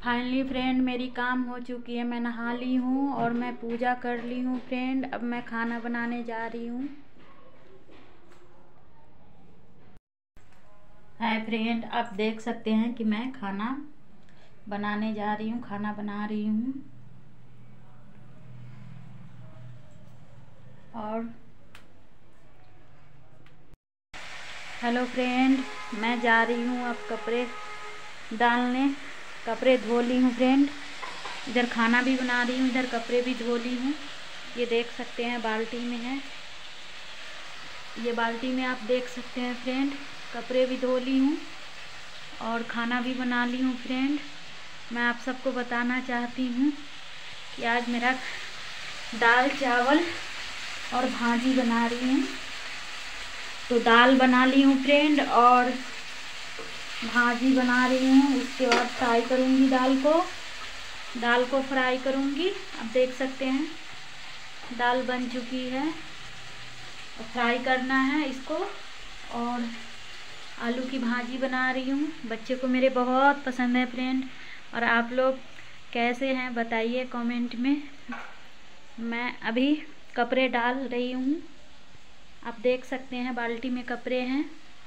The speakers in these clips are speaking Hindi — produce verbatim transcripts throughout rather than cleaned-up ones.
फाइनली फ्रेंड मेरी काम हो चुकी है। मैं नहा ली हूँ और मैं पूजा कर ली हूँ फ्रेंड। अब मैं खाना बनाने जा रही हूँ। हाय फ्रेंड, आप देख सकते हैं कि मैं खाना बनाने जा रही हूँ, खाना बना रही हूँ। और हेलो फ्रेंड, मैं जा रही हूँ अब कपड़े डालने। कपड़े धो ली हूँ फ्रेंड। इधर खाना भी बना रही हूँ, इधर कपड़े भी धो ली हूँ। ये देख सकते हैं बाल्टी में है, ये बाल्टी में आप देख सकते हैं फ्रेंड। कपड़े भी धो ली हूँ और खाना भी बना ली हूँ फ्रेंड। मैं आप सबको बताना चाहती हूँ कि आज मेरा दाल चावल और भाजी बना रही हूँ। तो दाल बना ली हूँ फ्रेंड और भाजी बना रही हूँ। उसके बाद फ्राई करूँगी दाल को दाल को फ्राई करूँगी। अब देख सकते हैं दाल बन चुकी है। फ्राई करना है इसको। और आलू की भाजी बना रही हूँ। बच्चे को मेरे बहुत पसंद है फ्रेंड। और आप लोग कैसे हैं बताइए कमेंट में। मैं अभी कपड़े डाल रही हूँ। आप देख सकते हैं बाल्टी में कपड़े हैं।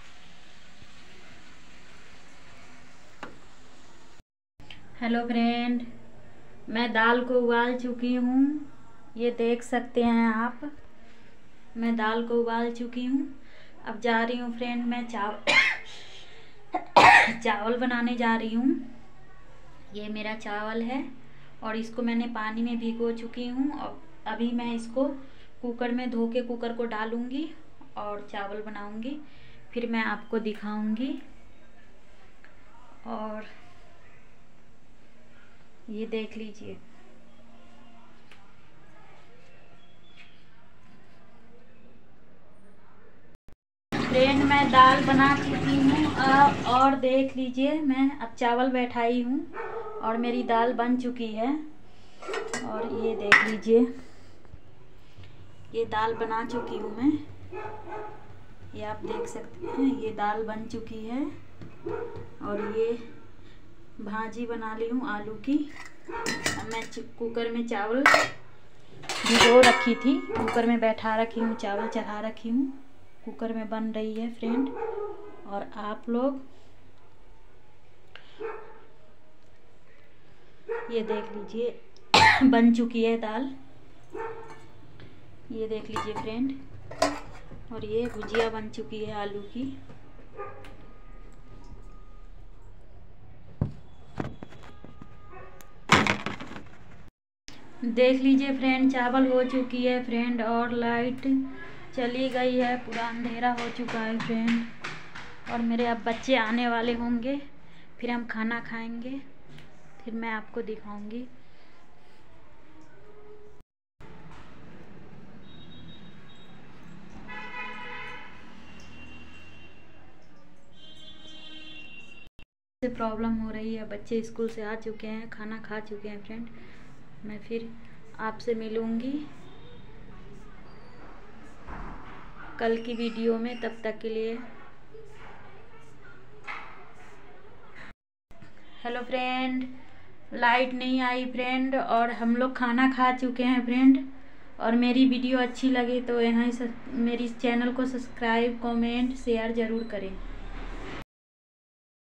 हेलो फ्रेंड, मैं दाल को उबाल चुकी हूँ। ये देख सकते हैं आप, मैं दाल को उबाल चुकी हूँ। अब जा रही हूँ फ्रेंड मैं चावल चावल बनाने जा रही हूँ। ये मेरा चावल है और इसको मैंने पानी में भिगो चुकी हूँ। और अभी मैं इसको कुकर में धो के कुकर को डालूँगी और चावल बनाऊँगी। फिर मैं आपको दिखाऊँगी। और ये देख लीजिए फ्रेंड, मैं दाल बना चुकी हूँ। और देख लीजिए मैं अब चावल बैठाई हूँ और मेरी दाल बन चुकी है। और ये देख लीजिए, ये दाल बना चुकी हूँ मैं। ये आप देख सकते हैं ये दाल बन चुकी है। और ये भाजी बना ली हूँ आलू की। अब मैं कुकर में चावल भिगो रखी थी, कुकर में बैठा रखी हूँ, चावल चढ़ा रखी हूँ। कुकर में बन रही है फ्रेंड। और आप लोग ये देख लीजिए बन चुकी है दाल। ये देख लीजिए फ्रेंड। और ये भुजिया बन चुकी है आलू की। देख लीजिए फ्रेंड, चावल हो चुकी है फ्रेंड। और लाइट चली गई है, पूरा अंधेरा हो चुका है फ्रेंड। और मेरे अब बच्चे आने वाले होंगे, फिर हम खाना खाएंगे, फिर मैं आपको दिखाऊंगी। से प्रॉब्लम हो रही है, बच्चे स्कूल से आ चुके हैं, खाना खा चुके हैं फ्रेंड। मैं फिर आपसे मिलूंगी कल की वीडियो में। तब तक के लिए हेलो फ्रेंड, लाइट नहीं आई फ्रेंड और हम लोग खाना खा चुके हैं फ्रेंड। और मेरी वीडियो अच्छी लगे तो यहाँ मेरी चैनल को सब्सक्राइब, कमेंट, शेयर ज़रूर करें।